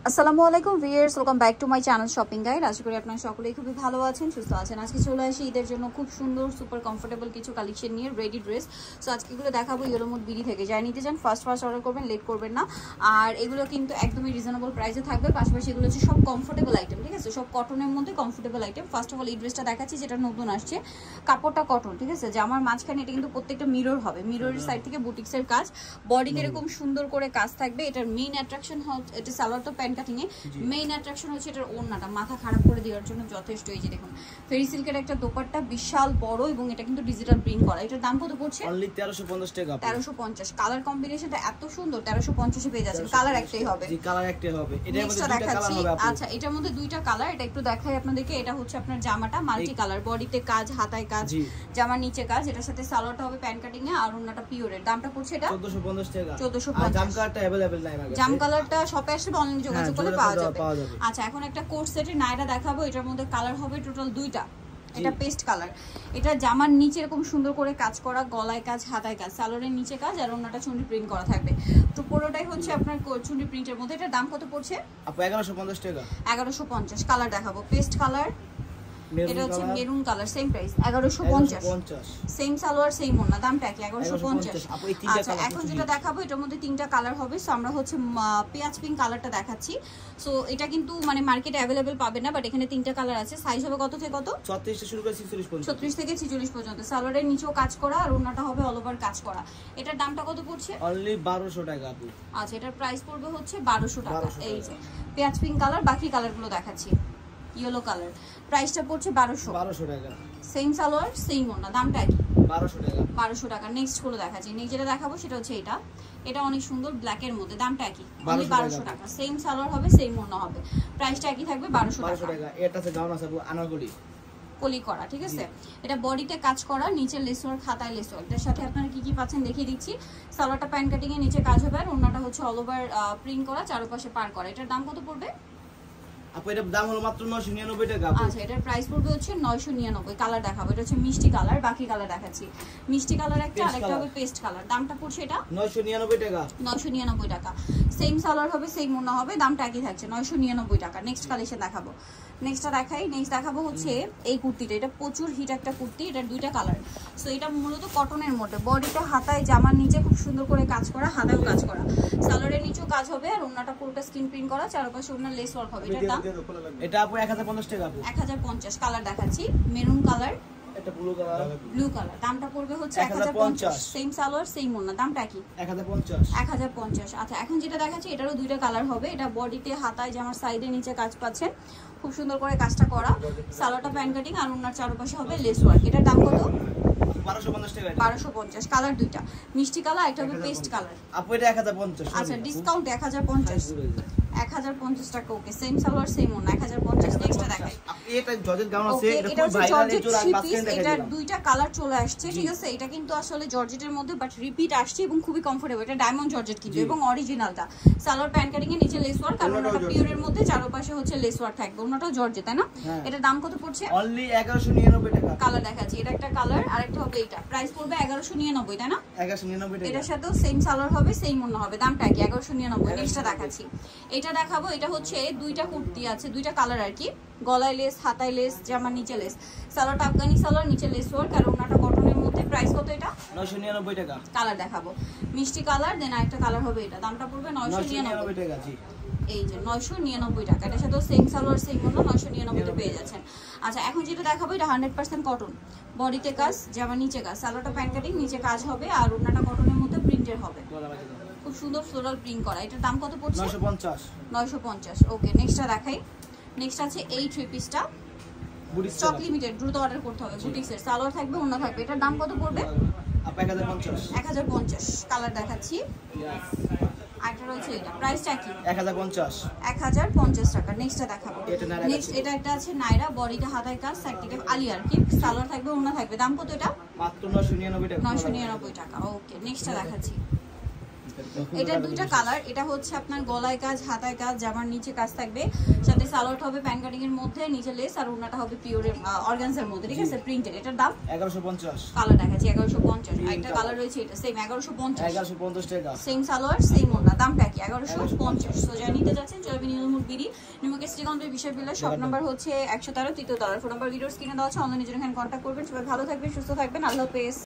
আসসালামু আলাইকুম viewers, welcome back to my channel shopping guide. আশা করি আপনারা সকলেই খুবই ভালো আছেন, সুস্থ আছেন। আজকে চলে আসি ঈদের জন্য খুব সুন্দর সুপার কমফোর্টেবল কিছু কালেকশন নিয়ে রেডি ড্রেস। সো আজকে এগুলো দেখাবো ইয়েলো মুড বিডি থেকে। যাই নিতে চান ফার্স্ট অর্ডার করবেন, লেট করবেন না। আর এগুলো কিন্তু একদমই রিজনেবল প্রাইসে থাকবে। পাশাপাশি এগুলো হচ্ছে সব কমফোর্টেবল আইটেম, ঠিক আছে? সব কটনের মধ্যে comfortable item. First of all এই ড্রেসটা দেখাচ্ছি, যেটা নতুন আসছে। কাপড়টা কটন, ঠিক আছে? জামার মাঝখানে এটা কিন্তু প্রত্যেকটা মিরর হবে, মিররের সাইড থেকে বুটিক্সের কাজ, বডিতে এরকম সুন্দর করে কাজ থাকবে। এটার মেইন অ্যাট্রাকশন হচ্ছে এটা সালোয়ার তো প্যান্ট কাটিং এ, মেইন অ্যাট্রাকশন হচ্ছে এটার ওড়নাটা, মাথা খারাপ করে দেওয়ার জন্য যথেষ্ট। এই যে দেখুন ফেরি সিল্কের একটা দোপাট্টা, বিশাল বড়, এবং এটা কিন্তু ডিজিটাল প্রিন্ট করা। এটার দাম কত পড়ছে? অনলি 1350 টাকা। 1350। কালার কম্বিনেশনটা এত সুন্দর, 1350 এ পেয়ে যাচ্ছেন। কালার একটাই হবে, জি কালার একটাই হবে। এটার মধ্যে দুইটা কালার হবে। আচ্ছা, এটার মধ্যে দুইটা কালার, এটা একটু দেখাই আপনাদেরকে। এটা হচ্ছে আপনার জামাটা মাল্টি কালার, বডিতে কাজ, হাতায় কাজ, জামার নিচে কাজ। এটার সাথে সালোয়ারটা হবে প্যান্ট কাটিং এ, আর ওড়নাটা পিওরের। দামটা পড়ছে এটা 1450 টাকা। 1450। জাম কালারটা अवेलेबल নাই আমার কাছে। জাম কালারটা শপে আসলে অনলাইনে যোগাযোগ করলে পাওয়া যাবে। আচ্ছা, এখন একটা কোট সেটের নাইরা দেখাবো। এটার মধ্যে কালার হবে টোটাল দুইটা। এটা পেস্ট কালার। এটা জামার নিচে এরকম সুন্দর করে কাজ করা, গলায় কাজ, হাতায় কাজ, সালোয়ারের নিচে কাজ, আর ওন্নাটা চুন্ডি প্রিন্ট করা থাকবে। তো পুরোটাই হচ্ছে আপনার চুন্ডি প্রিন্টের মধ্যে। এটার দাম কত পড়ছে? আপু 1150 টাকা। 1150। কালার দেখাবো পেস্ট কালার, এটা হচ্ছে maroon colour, same price 1150। Same salwar same ওন্না, দামটা কি 1150। আচ্ছা, এখন যেটা দেখাবো এটার মধ্যে তিনটা কালার হবে। সো আমরা হচ্ছে পেঁয়াজ পিঙ্ক কালারটা দেখাচ্ছি। সো এটা কিন্তু মানে মার্কেটে अवेलेबल পাবেন না, বাট এখানে তিনটা কালার আছে। সাইজ হবে কত থেকে কত? 36 থেকে শুরু করে 46 পর্যন্ত। 36 থেকে 46 পর্যন্ত। সালোয়ারের নিচেও কাজ করা, আর ওন্নাটা হবে অল ওভার কাজ করা। এটার দামটা কত পড়ছে? অনলি 1200 টাকা আপু। আচ্ছা, এটার প্রাইস পড়বে হচ্ছে 1200 টাকা। এই যে পেঁয়াজ পিঙ্ক কালার, বাকি কালারগুলো দেখাচ্ছি। ইয়েলো কালার, প্রাইসটা পড়ছে 1200 টাকা। সেম সালোয়ার সেম ওন্না, দামটা কি 1200 টাকা। 1200 টাকা। নেক্সট গুলো দেখাচ্ছি। নেক্সট যেটা দেখাবো সেটা হচ্ছে এটা। এটা অনেক সুন্দর ব্ল্যাক এর মধ্যে, দামটা কি 1200 টাকা। সেম সালোয়ার হবে, সেম ওন্না হবে, প্রাইসটা একই থাকবে 1200 টাকা। এটা আছে গাউন আছে আনারকলি কলি করা, ঠিক আছে? এটা বডিতে কাজ করা, নিচে লেসওয়ার্ক, হাতায় লেসওয়ার্ক। এর সাথে আপনারা কি কি পাচ্ছেন দেখিয়ে দিচ্ছি। সালোয়ারটা প্যান্ট কাটিং এর নিচে কাজ হবে, আর ওন্নাটা হচ্ছে অল ওভার প্রিন্ট করা, চারপাশে পার করা। এটার দাম কত পড়বে আপু? এটার দাম হলো মাত্র 999 টাকা। আচ্ছা, এটার প্রাইস পড়বে হচ্ছে 999। কালার দেখাবো, এটা হচ্ছে মিষ্টি কালার, বাকি কালার দেখাচ্ছি। মিষ্টি কালার একটা, আরেকটা হবে পেস্ট কালার। দামটা পড়ছে এটা 999 টাকা। 999 টাকা। সেম সালোয়ার হবে, সেম ওন্না হবে, দামটা একই থাকছে 999 টাকা। নেক্সট কালেকশন দেখাবো। নেক্সটটা দেখাই। নেক্সট দেখাবো হচ্ছে এই কুর্তিটা। এটা প্রচুর হিট একটা কুর্তি, এটার দুইটা কালার। সো এটা মূলত কটনের মধ্যে, বডিটা হাতায়, জামার নিচে খুব সুন্দর করে কাজ করা, হাতায়ও কাজ করা, সালোয়ারের নিচেও কাজ হবে, আর ওন্নাটা পুরোটা স্ক্রিন প্রিন্ট করা, চারপাশে ওন্নার লেস ওয়ার্ক হবে। এটার দাম এটা আপু 1050 টাকা। 1050। কালার দেখাচ্ছি, মেরুন কালার, এটা ব্লু কালার। ব্লু কালার, দামটা পড়বে হচ্ছে 1050। সেম সালোয়ার সেম ওন্না, দামটা কি 1050। 1050। আচ্ছা, এখন যেটা দেখাচ্ছি এটারও দুইটা কালার হবে। এটা বডিতে, হাতায়, জামার সাইডে, নিচে কাজ পাচ্ছেন, খুব সুন্দর করে কাজটা করা। সালোয়ারটা প্যান্ট কাটিং, আর ওন্নার চারপাশে হবে লেস ওয়ার্ক। এটার দাম কত? 1250 টাকা। 1250। কালার দুইটা, মিষ্টি কালার, একটা হবে পেস্ট কালার। আপু এটা 1050। আচ্ছা, ডিসকাউন্ট 1050। 1050 টাকা। ওকে, সেম সালোয়ার সেম ওন্না, 1050। নেক্সটটা দেখাই। এটা জর্জেট গাউন আছে, এটা খুব ভাইরাল। এটা দুইটা কালার চলে আসছে, ঠিক আছে? এটা কিন্তু আসলে জর্জেটের মধ্যে, বাট রিপিট আসছে এবং খুবই কমফোর্টেবল। এটা ডায়মন্ড জর্জেট কিন্তু, এবং অরিজিনালটা। সালোয়ার প্যান্ট কাটিং এর নিচে লেস ওয়ার্ক, আর ওন্নাটা পিওরের মধ্যে চারপাশে হচ্ছে লেস ওয়ার্ক থাকবে। ওন্নাটাও জর্জেট, তাই না? এটার দাম কত পড়ছে? অনলি 1199 টাকা। কালার দেখাচ্ছি, এটা একটা কালার, আরেকটা হবে এটা। প্রাইস পড়বে 1199, তাই না? 1199 টাকা। এটার সাথেও সেম সালোয়ার হবে, সেম ওন্না হবে, দামটা কি 1199। নেক্সটটা দেখাচ্ছি। এটা দেখাবো। এটা হচ্ছে দুইটা কুর্তি আছে, দুইটা কালার আর কি। গলায় লেস, হাতায় লেস, জামার নিচে লেস। সালোয়ারটা আফগানি সালোয়ার, নিচে লেস ওয়ার্ক, আর ওন্নাটা কটনের মধ্যে। প্রাইস কত এটা? 999 টাকা। কালার দেখাবো, মিষ্টি কালার, দেন আরেকটা কালার হবে এটা। দামটা পড়বে 999 টাকা। জি, এই যে 999 টাকা। এটার সাথে সেম সালোয়ার সেম ওন্না, 999 তে পেয়ে যাচ্ছেন। আচ্ছা, এখন যেটা দেখাবো এটা 100% কটন, বডিতে কাজ, জামার নিচে কাজ, সালোয়ারটা প্যান্ট কাটিং, নিচে কাজ হবে, আর ওন্নাটা কটনের মধ্যে প্রিন্টের হবে, খুব সুন্দর ফ্লোরাল প্রিন্ট করা। এটার দাম কত পড়ছে? 950। 950। ওকে, নেক্সটটা দেখাই। নেক্সট আছে এই থ্রি পিসটা, স্টক লিমিটেড, দ্রুত অর্ডার করতে হবে। বুটিক্সের সালোয়ার থাকবে, ওন্না থাকবে। এটার দাম কত পড়বে? 1050। 1050। কালার দেখাচ্ছি। আইটা রয়েছে এটা, প্রাইসটা কি 1050। 1050 টাকা। নেক্সটটা দেখাবো। নেক্সট এটা একটা আছে নাইরা, বডিটা হাতায় কাজ, সাইড থেকে আলিয়ার কি, সালোয়ার থাকবে, ওন্না থাকবে। দাম কত এটা? মাত্র 999 টাকা। 999 টাকা। ওকে, নেক্সটটা দেখাচ্ছি। এটা দুইটা কালার, এটা হচ্ছে আপনার গলায় কাজ, হাতায় কাজ, জামার নিচে কাজ থাকবে, সাথে সালোয়ারটা হবে প্যান কাটিং এর মধ্যে, নিচে লেস, আর ওড়নাটা হবে পিওর অর্গানজার মধ্যে, ঠিক আছে, প্রিন্টেড। এটার দাম 1150। কালার দেখাচ্ছি 1150। একটা কালার রয়েছে এটা সেম 1150 টাকা, সেম সালোয়ার সেম ওড়না, দামটা কি 1150। সো যা নিতে যাচ্ছেন চলবে নীলমুখ বিডি নিমকে সিটিগঞ্জের বিশাল বিলাস, শপ নাম্বার হচ্ছে 113 তৃতীয় তলার। ফোন নাম্বার ভিডিওস কিনে দেওয়া আছে, অনলাইনে জন্য এখানে কন্ট্যাক্ট করবেন। সবাই ভালো থাকবেন, সুস্থ থাকবেন, আল্লাহ হাফেজ।